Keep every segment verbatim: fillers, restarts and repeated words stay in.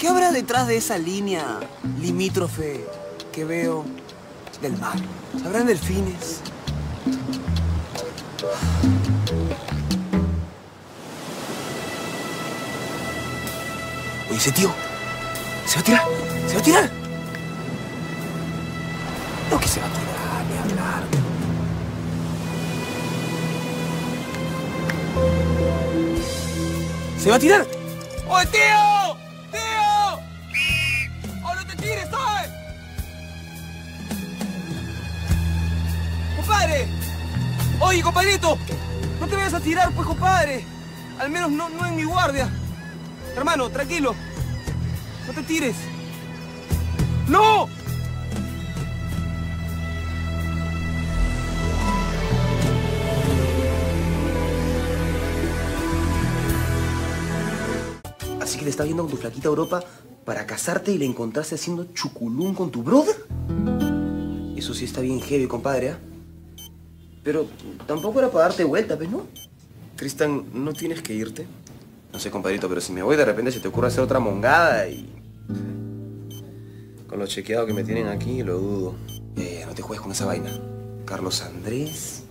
¿Qué habrá detrás de esa línea limítrofe que veo del mar? ¿Habrán delfines? Oye, ese tío, ¿se va a tirar? ¿Se va a tirar? No, que se va a tirar, ni hablar. ¿Se va a tirar? ¡Oye, tío! ¡Tío! ¡Oh, no te tires, ¿sabes? ¡Compadre! Oye, compadrito, no te vayas a tirar, pues, compadre. Al menos no, no en mi guardia. Hermano, tranquilo. No te tires. ¡No! Así que te estás viendo con tu flaquita Europa para casarte y le encontraste haciendo chuculún con tu brother. Eso sí está bien heavy, compadre, ¿eh? Pero tampoco era para darte vuelta, ¿ves, no? Tristan, ¿no tienes que irte? No sé, compadrito, pero si me voy de repente se te ocurre hacer otra mongada y... Con lo chequeado que me tienen aquí, lo dudo. Eh, no te juegues con esa vaina. Carlos Andrés...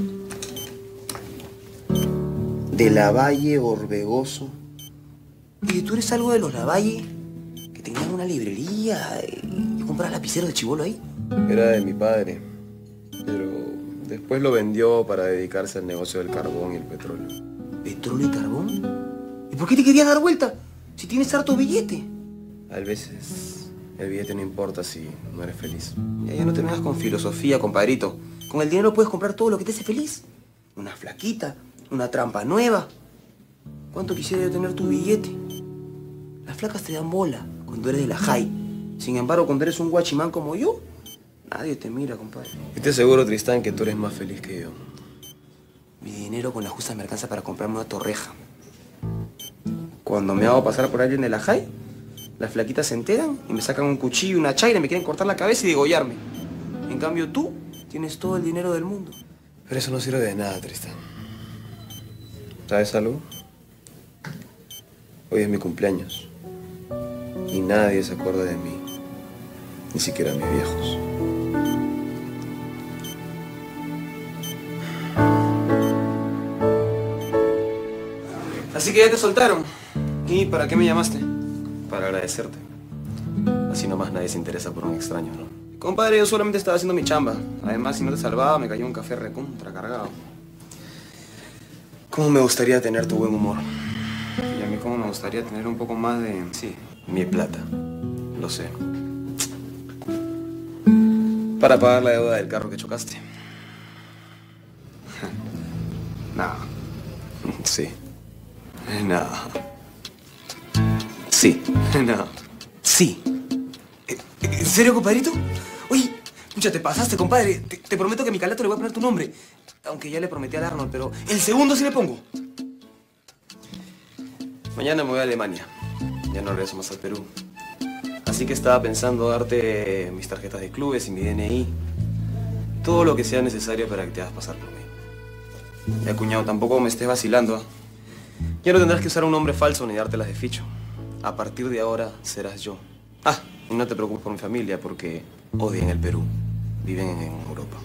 De Lavalle Orbegoso. Oye, ¿tú eres algo de los Lavalle? Que tenían una librería y compras lapiceros de chibolo ahí. Era de mi padre, pero después lo vendió para dedicarse al negocio del carbón y el petróleo. ¿Petróleo y carbón? ¿Y por qué te querías dar vuelta? Si tienes harto billete. A veces el billete no importa si no eres feliz. Ya, ya no te vengas con filosofía, compadrito. Con el dinero puedes comprar todo lo que te hace feliz. Una flaquita, una trampa nueva. ¿Cuánto quisiera yo tener tu billete? Las flacas te dan bola cuando eres de la high. Sin embargo, cuando eres un guachimán como yo, nadie te mira, compadre. Y te aseguro, Tristán, que tú eres más feliz que yo. Mi dinero con la justa me alcanza para comprarme una torreja. Cuando me hago pasar por alguien de la high, las flaquitas se enteran y me sacan un cuchillo y una chaira y me quieren cortar la cabeza y degollarme. En cambio, tú tienes todo el dinero del mundo. Pero eso no sirve de nada, Tristán. ¿Sabes algo? Hoy es mi cumpleaños y nadie se acuerda de mí, ni siquiera mis viejos. Así que ya te soltaron. ¿Y para qué me llamaste? Para agradecerte. Así nomás nadie se interesa por un extraño, ¿no? Compadre, yo solamente estaba haciendo mi chamba. Además, si no te salvaba, me cayó un café recontra cargado. ¿Cómo me gustaría tener tu buen humor? Y a mí cómo me gustaría tener un poco más de... Sí, mi plata. Lo sé. Para pagar la deuda del carro que chocaste. No. Sí. No. Sí. No. Sí. ¿En serio, compadrito? Oye, pucha, te pasaste, compadre. Te, te prometo que a mi calato le voy a poner tu nombre. Aunque ya le prometí al Arnold, pero el segundo sí le pongo. Mañana me voy a Alemania. Ya no regreso más al Perú. Así que estaba pensando darte mis tarjetas de clubes y mi D N I. Todo lo que sea necesario para que te hagas pasar por mí. Ya, cuñado, tampoco me estés vacilando, ¿eh? Ya no tendrás que usar un nombre falso ni dártelas de ficho. A partir de ahora serás yo. Ah, y no te preocupes por mi familia porque odian el Perú. Viven en Europa.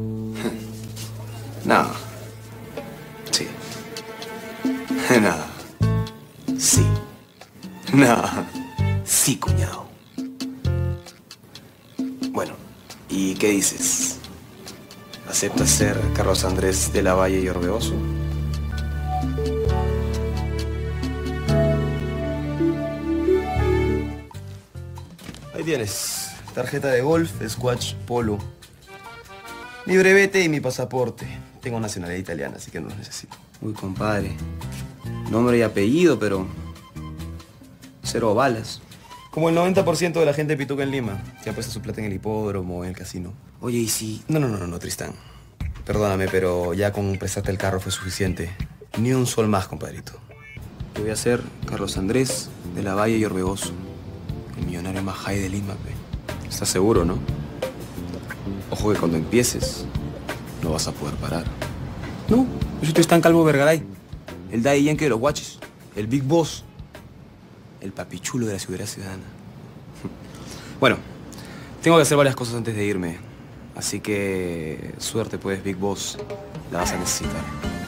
No. Sí. No. Sí. No. Sí, cuñado. Bueno, ¿y qué dices? ¿Aceptas ser Carlos Andrés de Lavalle y Orbegoso? Ahí tienes. Tarjeta de golf, squash, polo. Mi brevete y mi pasaporte. Tengo nacionalidad italiana, así que no los necesito. Uy, compadre. Nombre y apellido, pero... cero balas. Como el noventa por ciento de la gente pituca en Lima, que ha puesto su plata en el hipódromo o en el casino. Oye, ¿y si...? No, no, no, no, Tristán. Perdóname, pero ya con prestarte el carro fue suficiente. Ni un sol más, compadrito. Yo voy a ser Carlos Andrés de Lavalle y Orbegoso. El millonario más high de Lima, pe. ¿Estás seguro, no? Ojo que cuando empieces, no vas a poder parar. No, yo soy Tristán Calvo Vergaray. El Daddy Yankee de los guaches. El Big Boss. El papichulo de la seguridad ciudadana. Bueno, tengo que hacer varias cosas antes de irme. Así que suerte pues, Big Boss. La vas a necesitar.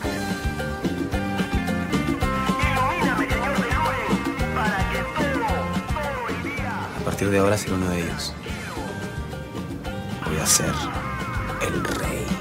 A partir de ahora seré uno de ellos. Voy a ser el rey.